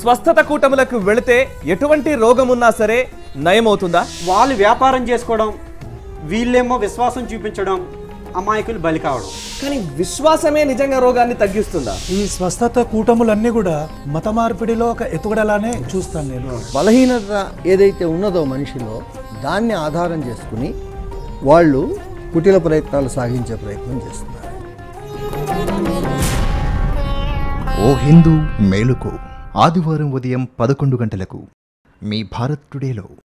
స్వస్థత కూటములకు వెళితే ఎటువంటి రోగమున్నా సరే నయమవుతుందా? వాళ్ళు వ్యాపారం చేసుకోవడం, వీళ్ళేమో విశ్వాసం చూపించడం, అమాయకులు బలి కావడం. కానీ విశ్వాసమే నిజంగా రోగాన్ని తగ్గిస్తుందా? ఈ స్వస్థత కూటములన్నీ కూడా మత మార్పిడిలో ఒక ఎత్తుగడలానే చూస్తాను నేను. బలహీనత ఏదైతే ఉన్నదో మనిషిలో దాన్ని ఆధారం చేసుకుని వాళ్ళు కుటిల ప్రయత్నాలు సాగించే ప్రయత్నం చేస్తున్నారు. ఓ హిందూ మేలుకో, ఆదివారం ఉదయం 11 గంటలకు మీ భారత్ టుడేలో.